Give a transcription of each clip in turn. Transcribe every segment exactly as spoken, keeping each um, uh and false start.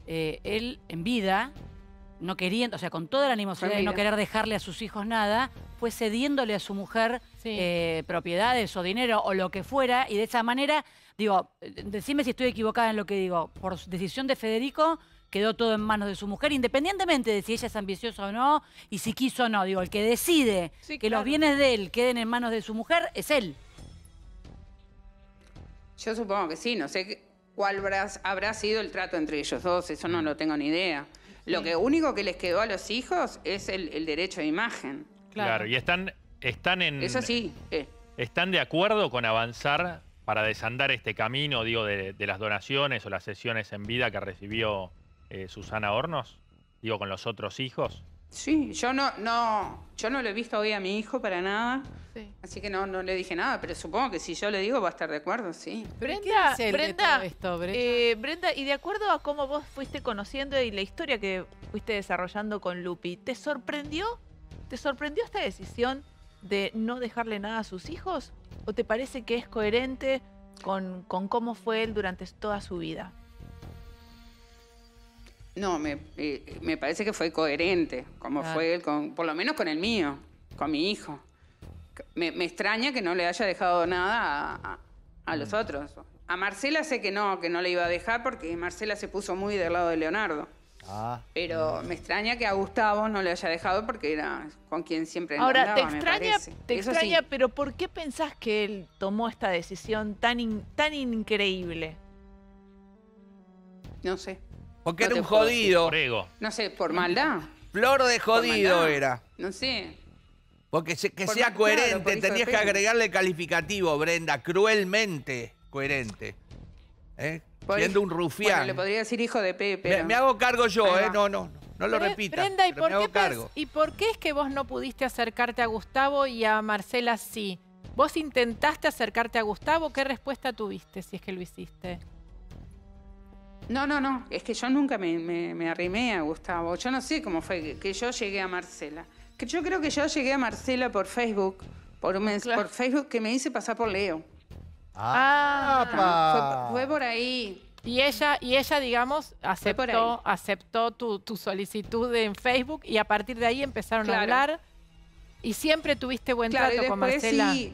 eh, él en vida, no queriendo, o sea, con toda la animosidad de no querer dejarle a sus hijos nada, fue cediéndole a su mujer sí. eh, propiedades o dinero o lo que fuera, y de esa manera, digo, decime si estoy equivocada en lo que digo, por decisión de Federico quedó todo en manos de su mujer, independientemente de si ella es ambiciosa o no, y si quiso o no. Digo, el que decide sí, que claro. los bienes de él queden en manos de su mujer es él. Yo supongo que sí, no sé cuál habrá, habrá sido el trato entre ellos dos, eso no lo tengo ni idea. Lo que único que les quedó a los hijos es el, el derecho de imagen. Claro, claro. y están, están en... Eso sí. Eh. ¿Están de acuerdo con avanzar para desandar este camino, digo, de, de las donaciones o las sesiones en vida que recibió eh, Susana Hornos? Digo, con los otros hijos. Sí, yo no, no, yo no lo he visto hoy a mi hijo para nada. Sí. Así que no, no le dije nada, pero supongo que si yo le digo va a estar de acuerdo, sí. Brenda, Brenda, esto, Brenda? Eh, Brenda, y de acuerdo a cómo vos fuiste conociendo y la historia que fuiste desarrollando con Lupi, ¿te sorprendió? ¿Te sorprendió esta decisión de no dejarle nada a sus hijos? ¿O te parece que es coherente con, con cómo fue él durante toda su vida? No, me, eh, me parece que fue coherente, como claro. fue él, con, por lo menos con el mío, con mi hijo. Me, me extraña que no le haya dejado nada a, a, a los otros. A Marcela sé que no, que no le iba a dejar porque Marcela se puso muy del lado de Leonardo. Ah. Pero me extraña que a Gustavo no le haya dejado porque era con quien siempre Ahora, andaba, te extraña, me parece. te Eso extraña sí. pero ¿por qué pensás que él tomó esta decisión tan, in, tan increíble? No sé. Porque no era un jodido. No sé, por maldad. Flor de jodido era. No sé. Porque se, que por sea coherente, claro, tenías que agregarle calificativo, Brenda, cruelmente coherente. ¿Eh? Siendo un rufián. Bueno, le podría decir hijo de Pepe. Me, me hago cargo yo, ¿eh? No, no, no, no lo repita. Brenda, ¿y por, qué ¿y por qué es que vos no pudiste acercarte a Gustavo y a Marcela sí? ¿Vos intentaste acercarte a Gustavo? ¿Qué respuesta tuviste si es que lo hiciste? No, no, no. Es que yo nunca me, me, me arrimé a Gustavo. Yo no sé cómo fue que, que yo llegué a Marcela. Que yo creo que yo llegué a Marcela por Facebook, por, un claro. por Facebook que me hice pasar por Leo. Ah, ah fue, fue por ahí. Y ella, y ella digamos, aceptó, aceptó tu, tu solicitud en Facebook y a partir de ahí empezaron claro. a hablar. Y siempre tuviste buen claro, trato con Marcela. Sí,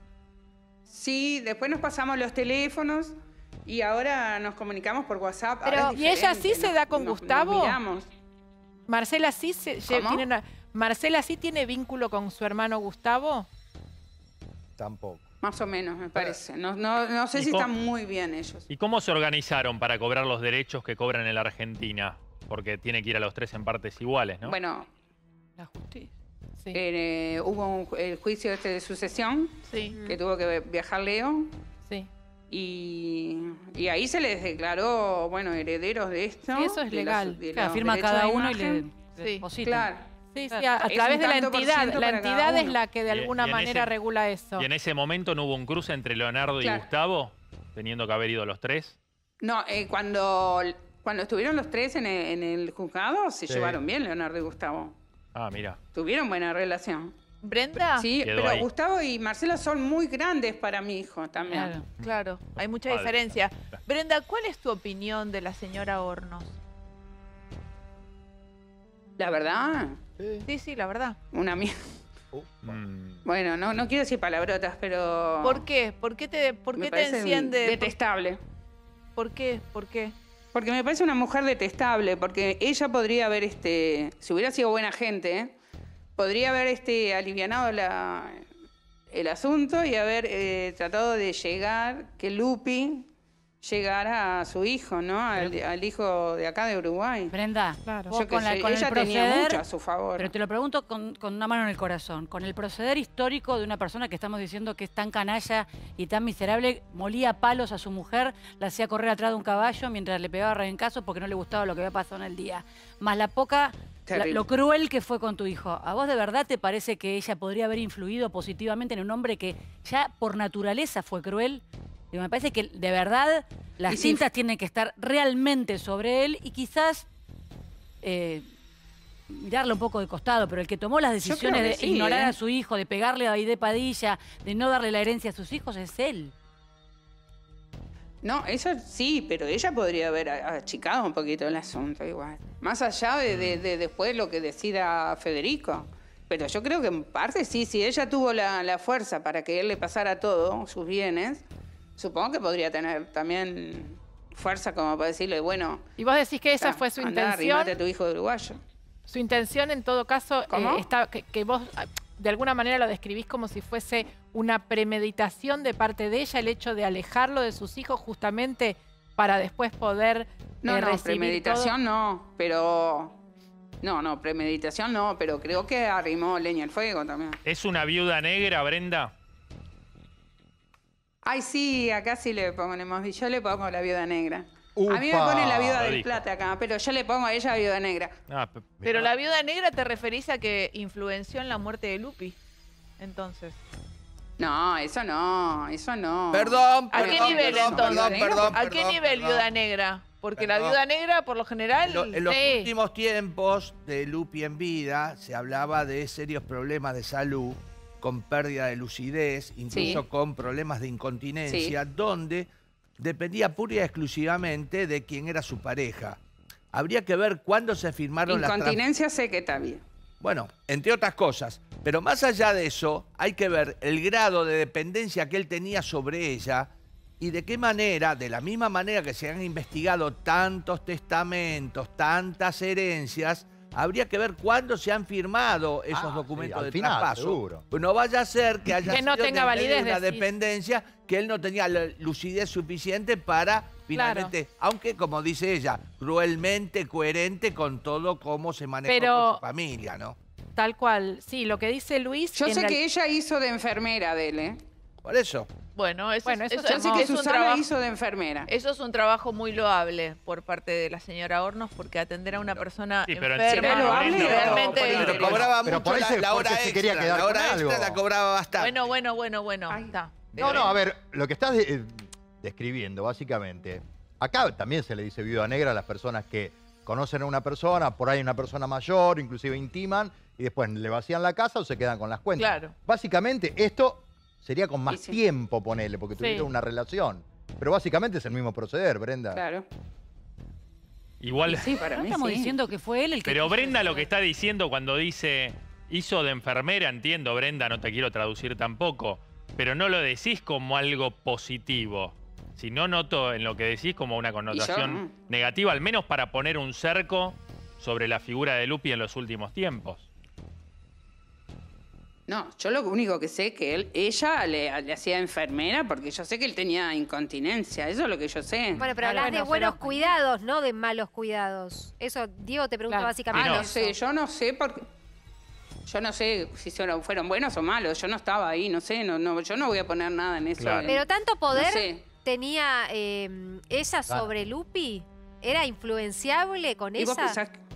sí, después nos pasamos los teléfonos y ahora nos comunicamos por WhatsApp. Pero, ¿y ella sí se da con nos, Gustavo? Nos miramos. Marcela sí se tiene una, Marcela sí tiene vínculo con su hermano Gustavo. Tampoco. Más o menos, me parece. No, no, no sé si están muy bien ellos. ¿Y cómo se organizaron para cobrar los derechos que cobran en la Argentina? Porque tiene que ir a los tres en partes iguales, ¿no? Bueno, la justicia. Sí. Eh, hubo un, el juicio este de sucesión, sí. que tuvo que viajar Leo. Sí. Y, y ahí se les declaró, bueno, herederos de esto. Sí, eso es legal. La, claro, firma cada uno y le, le sí. deposita. Claro. Sí, sí, a, a través de la entidad. La entidad es la que de alguna y, y manera ese, regula eso. ¿Y en ese momento no hubo un cruce entre Leonardo claro. y Gustavo, teniendo que haber ido los tres? No, eh, cuando, cuando estuvieron los tres en el, en el juzgado, se sí. llevaron bien Leonardo y Gustavo. Ah, mira. Tuvieron buena relación. ¿Brenda? Sí, Quedó pero ahí. Gustavo y Marcela son muy grandes para mi hijo también. Claro, claro. Hay mucha Padre. diferencia. Brenda, ¿cuál es tu opinión de la señora Hornos? La verdad... Sí, sí, la verdad. Una mierda. Uh, mm. Bueno, no, no quiero decir palabrotas, pero... ¿Por qué? ¿Por qué te, por qué te enciende? Detestable. ¿Por qué? ¿Por qué? Porque me parece una mujer detestable, porque ella podría haber, este, si hubiera sido buena gente, ¿eh? podría haber este, alivianado la, el asunto y haber eh, tratado de llegar, que Lupi llegara a su hijo, ¿no? Al, al hijo de acá de Uruguay. Brenda, claro. Yo con, la, con ella el proceder, tenía mucho a su favor. Pero te lo pregunto con, con una mano en el corazón. Con el proceder histórico de una persona que estamos diciendo que es tan canalla y tan miserable, molía palos a su mujer, la hacía correr atrás de un caballo mientras le pegaba rebencazos porque no le gustaba lo que había pasado en el día. Más la poca... La, lo cruel que fue con tu hijo. ¿A vos de verdad te parece que ella podría haber influido positivamente en un hombre que ya por naturaleza fue cruel? Digo, me parece que de verdad las y cintas sí. tienen que estar realmente sobre él y quizás eh, mirarle un poco de costado, pero el que tomó las decisiones de sí, ignorar ¿eh? a su hijo, de pegarle a Aide Padilla, de no darle la herencia a sus hijos, es él. No, eso sí, pero ella podría haber achicado un poquito el asunto igual. Más allá de, de, de después lo que decida Federico. Pero yo creo que en parte sí, si ella tuvo la, la fuerza para que él le pasara todo, sus bienes, supongo que podría tener también fuerza como para decirle, bueno... Y vos decís que esa ah, fue su andá, intención. arrimate a tu hijo de uruguayo. Su intención, en todo caso, eh, está, que, que vos de alguna manera lo describís como si fuese una premeditación de parte de ella, el hecho de alejarlo de sus hijos justamente para después poder No, eh, no, recibir premeditación todo. no, pero... No, no, premeditación no, pero creo que arrimó leña al fuego también. ¿Es una viuda negra, Brenda? Ay, sí, acá sí le ponemos, yo le pongo la viuda negra. Upa. A mí me pone la viuda Lo del dijo. Plata acá, pero yo le pongo a ella viuda negra. Ah, pe- Pero la viuda negra te referís a que influenció en la muerte de Lupi. Entonces. No, eso no, eso no. Perdón, ¿A perdón, qué nivel perdón, entonces? perdón, perdón, ¿A qué perdón, nivel perdón. viuda negra? Porque la Perdón. viuda negra, por lo general. En, lo- en los Sí. últimos tiempos de Lupi en vida se hablaba de serios problemas de salud, con pérdida de lucidez, incluso Sí. con problemas de incontinencia, donde dependía pura y exclusivamente de quién era su pareja. Habría que ver cuándo se firmaron las... trans- Incontinencia sé que está bien. Bueno, entre otras cosas. Pero más allá de eso, hay que ver el grado de dependencia que él tenía sobre ella y de qué manera, de la misma manera que se han investigado tantos testamentos, tantas herencias, habría que ver cuándo se han firmado esos Ah, documentos sí, al de final, traspaso. seguro. Pues no vaya a ser que haya Que no sido tenga de validez, una decís. dependencia, que él no tenía la lucidez suficiente para finalmente, aunque como dice ella, cruelmente coherente con todo cómo se manejó Pero- con su familia, ¿no? Tal cual. Sí, lo que dice Luis... Yo en sé real- que ella hizo de enfermera de él, ¿eh? Por eso. Bueno, eso, Bueno, es- eso eso- se Yo sé llamó- que es un Susana trabajo. hizo de enfermera. Eso es un trabajo muy loable por parte de la señora Hornos, porque atender a una persona Sí, pero enferma encima loable o realmente. por Pero interés? cobraba Pero mucho por ahí la, se- la hora porque se extra. quería quedar la con hora algo. extra la cobraba bastante. Bueno, bueno, bueno, bueno. Ay. Está. No, no, a ver, lo que estás de- eh, describiendo, básicamente, acá también se le dice viuda negra a las personas que conocen a una persona, por ahí una persona mayor, inclusive intiman, y después le vacían la casa o se quedan con las cuentas. Claro. Básicamente, esto sería con más Y sí. tiempo, ponele, porque tuvieron Sí. una relación. Pero básicamente es el mismo proceder, Brenda. Claro. igual. Y sí, para No mí estamos sí. diciendo que fue él el que... Pero quiso Brenda eso. lo que está diciendo cuando dice hizo de enfermera, entiendo, Brenda, no te quiero traducir tampoco, pero no lo decís como algo positivo. Si no noto en lo que decís como una connotación mm. negativa, al menos para poner un cerco sobre la figura de Lupi en los últimos tiempos. No, yo lo único que sé es que él, ella le, le hacía enfermera porque yo sé que él tenía incontinencia. Eso es lo que yo sé. Bueno, pero Claro, hablas bueno, de buenos pero- cuidados, no de malos cuidados. Eso, Diego te pregunta Claro. básicamente. Y no. Ah, no sé, yo no sé porque... Yo no sé si fueron, fueron buenos o malos. Yo no estaba ahí, no sé. No, no, yo no voy a poner nada en eso. Claro. en- Pero tanto poder No sé. tenía eh, ella Claro. sobre Lupi. ¿Era influenciable con ¿Y vos esa? pensás que-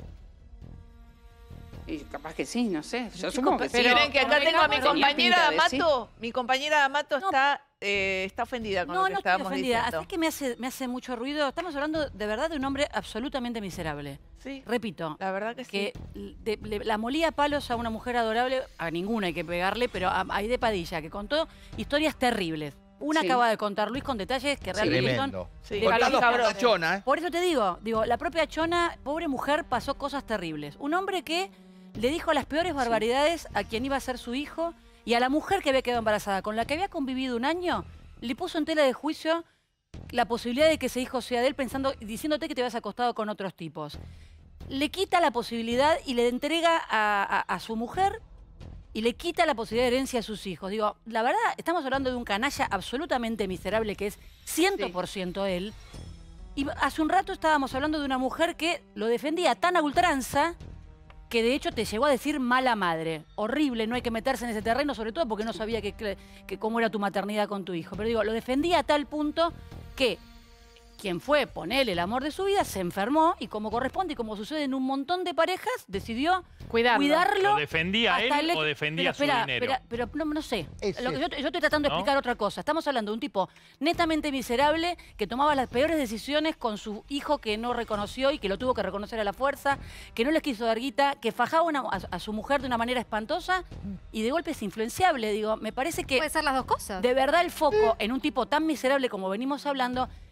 Y capaz que sí, no sé. Yo Chicos, supongo que sí. pero- Miren que acá tengo a mi Tenía compañera pinta de sí. D'Amato. Mi compañera D'Amato No. está, eh, está ofendida con No, lo que no estoy estábamos ofendida. diciendo. Así que me hace, me hace mucho ruido. Estamos hablando de verdad de un hombre absolutamente miserable. Sí, Repito, la verdad que sí. que de- le- la molía a palos a una mujer adorable, a ninguna hay que pegarle, pero a, a de Padilla, que contó historias terribles. Una Sí. acaba de contar Luis con detalles que realmente son... Tremendo. Sí. de Contados por cabrones. la Chona, ¿eh? Por eso te digo, digo, la propia Chona, pobre mujer, pasó cosas terribles. Un hombre que le dijo las peores barbaridades a quien iba a ser su hijo y a la mujer que había quedado embarazada, con la que había convivido un año, le puso en tela de juicio la posibilidad de que ese hijo sea de él, pensando, diciéndote que te habías acostado con otros tipos. Le quita la posibilidad y le entrega a, a- a su mujer y le quita la posibilidad de herencia a sus hijos. Digo, la verdad, estamos hablando de un canalla absolutamente miserable que es cien por ciento él. Y hace un rato estábamos hablando de una mujer que lo defendía tan a ultranza que de hecho te llegó a decir mala madre. Horrible, no hay que meterse en ese terreno, sobre todo porque no sabía que, que cómo era tu maternidad con tu hijo. Pero digo, lo defendía a tal punto que quien fue ponerle el amor de su vida se enfermó y como corresponde y como sucede en un montón de parejas, decidió Cuidarlo. cuidarlo. ¿Lo defendía hasta él el- o defendía pero espera, su dinero? espera, pero no, no sé. Es Lo que yo, eso. yo estoy tratando de ¿No? explicar otra cosa. Estamos hablando de un tipo netamente miserable que tomaba las peores decisiones con su hijo que no reconoció y que lo tuvo que reconocer a la fuerza, que no les quiso dar guita, que fajaba una- a, a su mujer de una manera espantosa y de golpe es influenciable. Digo, me parece que Puede ser las dos cosas. de verdad el foco en un tipo tan miserable como venimos hablando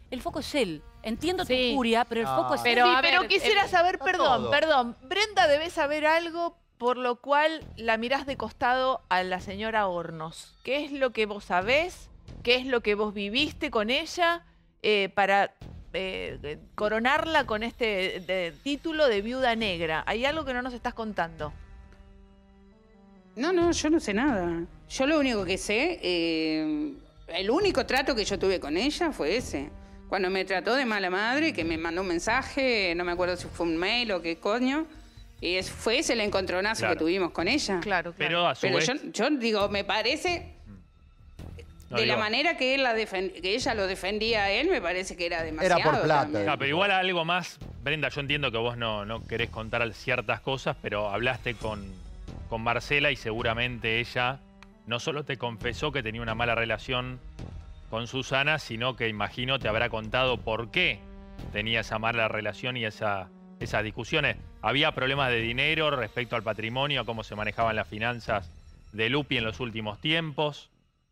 el foco es él. Entiendo Sí. tu furia, pero el Ah. foco es Pero, él. Sí, a pero ver, quisiera eh, saber, está perdón, todo. perdón. Brenda debe saber algo por lo cual la mirás de costado a la señora Hornos. ¿Qué es lo que vos sabés? ¿Qué es lo que vos viviste con ella eh, para eh, coronarla con este de, título de viuda negra? Hay algo que no nos estás contando. No, no, yo no sé nada. Yo lo único que sé, eh, el único trato que yo tuve con ella fue ese. Cuando me trató de mala madre, que me mandó un mensaje, no me acuerdo si fue un mail o qué coño, y es- fue ese el encontronazo Claro. que tuvimos con ella. Claro, claro. Pero a su Pero vez... yo, yo digo, me parece, No, de la digo, manera que, él la defen- que ella lo defendía a él, me parece que era demasiado. por plata. también. Claro, pero igual algo más, Brenda, yo entiendo que vos no, no querés contar ciertas cosas, pero hablaste con, con Marcela y seguramente ella no solo te confesó que tenía una mala relación con Susana, sino que imagino te habrá contado por qué tenía esa mala relación y esa, esas discusiones. ¿Había problemas de dinero respecto al patrimonio, cómo se manejaban las finanzas de Lupi en los últimos tiempos?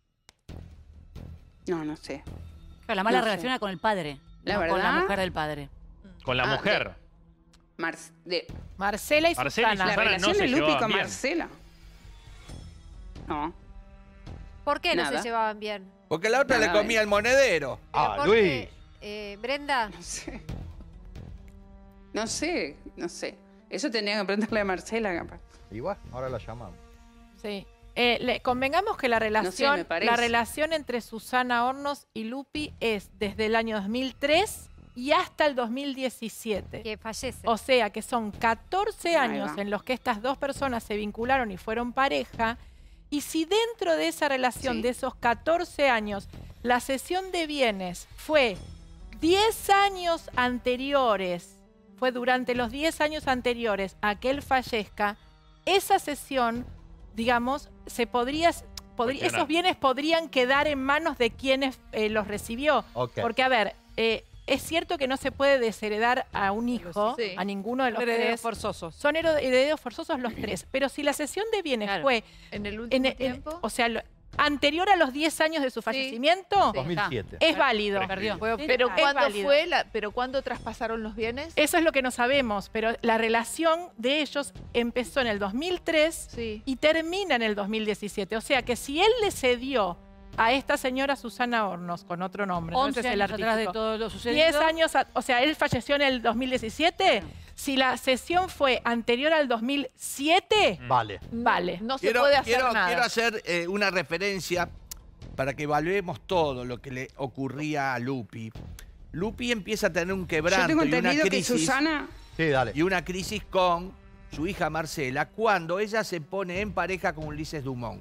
No, no sé. La mala No sé. relación era con el padre, La no con la verdad- mujer del padre. Con la Ah, mujer. Mar- de, Marcela y Marcela y Susana. la Susana relación no se de Lupi llevaban con bien. Marcela. No. ¿Por qué no Nada. se llevaban bien? Porque la otra Nada, le comía el monedero. Pero Ah, ¿por Luis. qué? Eh, Brenda, No sé. No sé, no sé. Eso tenía que preguntarle a Marcela, capaz. Igual, ahora la llamamos. Sí. Eh, le- convengamos que la relación, me parece. la relación entre Susana Hornos y Lupi es desde el año dos mil tres y hasta el dos mil diecisiete. que fallece. O sea que son catorce Ahí años va. en los que estas dos personas se vincularon y fueron pareja. Y si dentro de esa relación, Sí. de esos catorce años, la cesión de bienes fue diez años anteriores, fue durante los diez años anteriores a que él fallezca, esa cesión, digamos, se podría, podría Cuestionar. esos bienes podrían quedar en manos de quienes eh, los recibió. Ok. Porque, a ver, eh, es cierto que no se puede desheredar a un hijo, Sí. a ninguno de los Herederos tres. forzosos. Son hered- herederos forzosos los tres. Pero si la cesión de bienes Claro. fue En el en- último en- tiempo. o sea, lo- anterior a los diez años de su fallecimiento, dos mil siete. es válido. Perdió. Pero Es ¿cuándo válido. fue la, pero cuándo traspasaron los bienes? Eso es lo que no sabemos, pero la relación de ellos empezó en el dos mil tres Sí. y termina en el dos mil diecisiete. O sea que si él le cedió a esta señora Susana Hornos, con otro nombre, ¿no? Ese once es el años atrás de artístico. todo lo sucedido. diez años, a- o sea, él falleció en el dos mil diecisiete. Si la cesión fue anterior al dos mil siete, Vale. vale. No se Quiero, puede hacer quiero- nada. quiero hacer eh, una referencia para que evaluemos todo lo que le ocurría a Lupi. Lupi empieza a tener un Yo quebranto tengo y una entendido que crisis, Susana... Sí, dale. y una crisis con su hija Marcela cuando ella se pone en pareja con Ulises Dumont.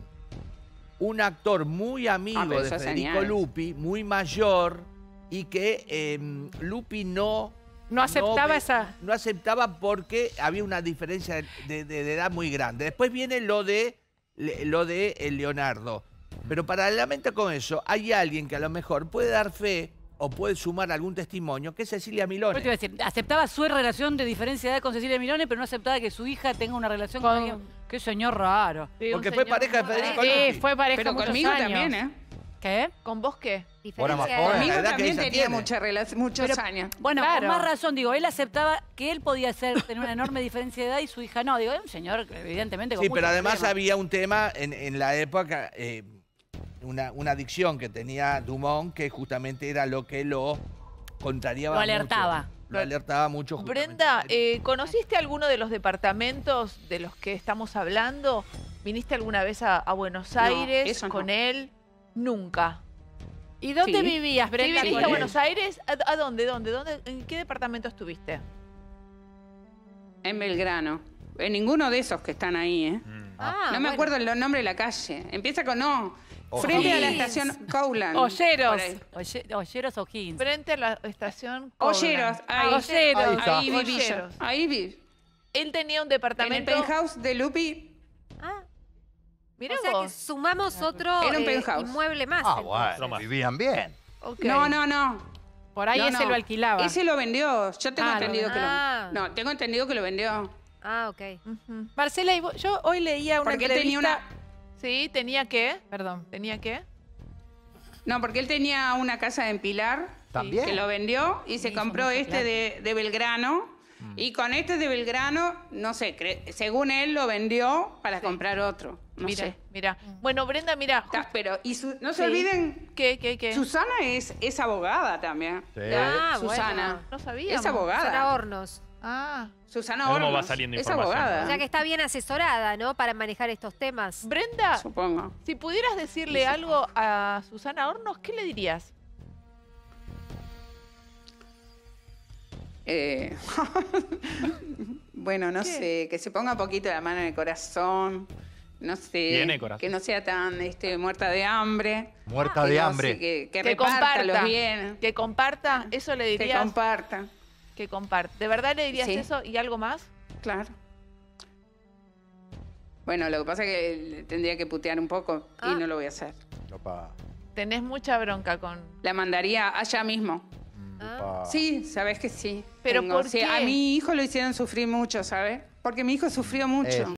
Un actor muy amigo Ah, pero de eso hace Federico años. Lupi, muy mayor, y que eh, Lupi no... No aceptaba ve- esa... No aceptaba porque había una diferencia de, de- de edad muy grande. Después viene lo de, le- lo de eh, Leonardo. Pero paralelamente con eso, hay alguien que a lo mejor puede dar fe o puede sumar algún testimonio, que es Cecilia Yo te Milone. iba a decir, aceptaba su relación de diferencia de edad con Cecilia Milone, pero no aceptaba que su hija tenga una relación con, Con- alguien. Qué señor raro. Sí, un Porque fue señor pareja de muy Federico raro. Sí, Lupi. fue pareja Pero muchos conmigo años. también, ¿eh? ¿Qué? ¿Con vos qué? Ahora más Diferencia joven. de- Conmigo la edad que también ella tenía tiene. mucha rela- muchos Pero- años. Bueno, Claro. con más razón, digo, él aceptaba que él podía ser, tener una enorme diferencia de edad y su hija no. Digo, es un señor, evidentemente, con Sí, muchos pero además problemas. había un tema en, en la época, eh, una, una adicción que tenía Dumont, que justamente era lo que lo contrariaba Lo mucho. alertaba. Lo alertaba mucho. justamente. Brenda, eh, ¿conociste alguno de los departamentos de los que estamos hablando? ¿Viniste alguna vez a, a Buenos No, Aires eso no. con él? Nunca. ¿Y dónde Sí. vivías, ¿Sí Brenda? viniste con a él? Buenos Aires? ¿A, a dónde, dónde, dónde? ¿En qué departamento estuviste? En Belgrano. En ninguno de esos que están ahí, ¿eh? Mm. Ah, no me bueno. acuerdo el nombre de la calle. Empieza con O. O'Higgins. Frente a la estación Cowland. Olleros. Por ahí. Oye- Olleros o Higgins. Frente a la estación Olleros. Cowland. Ahí, Ah, Olleros. Ahí está. ahí viví yo. Olleros. Ahí viví. Él tenía un En el departamento... penthouse de Lupi. Ah, Mirá o sea que vos. sumamos otro Era un eh, penthouse. inmueble más. Ah, entonces. Otro bueno, más. vivían bien. Ok. No, no, no. Por ahí No, ese no. lo alquilaba. Ese lo vendió. Yo tengo Ah, lo entendido que Ah. lo... No, tengo entendido que lo vendió. Ah, ok. Ujú. Marcela, y vos- yo hoy leía una Porque él entrevista... tenía una... Sí, tenía que... Perdón. ¿Tenía que? No, porque él tenía una casa en Pilar ¿También? Que lo vendió y se Hizo compró mucha este plata. de, de Belgrano. Mm. Y con este de Belgrano, no sé, cre- según él lo vendió para Sí. comprar otro. No Mira, sé. mira. Bueno, Brenda, mira. Ta- Pero, y su- no se Sí. olviden, ¿Qué, qué, qué? Susana es, es abogada también. Sí. Ah, Susana. bueno. No sabíamos. Es abogada. Susana Hornos. Ah. Susana ¿Cómo Hornos. va saliendo es información? abogada. O sea que está bien asesorada, ¿no? Para manejar estos temas. Brenda, Supongo. si pudieras decirle Sí, algo a Susana Hornos, ¿qué le dirías? Eh, bueno, no ¿Qué? sé, que se ponga un poquito la mano en el corazón. No sé. Tiene corazón. Que no sea tan este, muerta de hambre. Muerta que de no hambre. sé, que, que Que reparta comparta. los bienes. Que comparta, eso le Que dirías. comparta. Que comparte. ¿De verdad le dirías Sí. eso y algo más? Claro. Bueno, lo que pasa es que le tendría que putear un poco Ah. y no lo voy a hacer. Opa. Tenés mucha bronca con... La mandaría allá mismo. Mm, Ah. opa. Sí, sabes que sí. ¿Pero Tengo- por sí, qué? A mi hijo lo hicieron sufrir mucho, ¿sabes? Porque mi hijo sufrió mucho. Eso.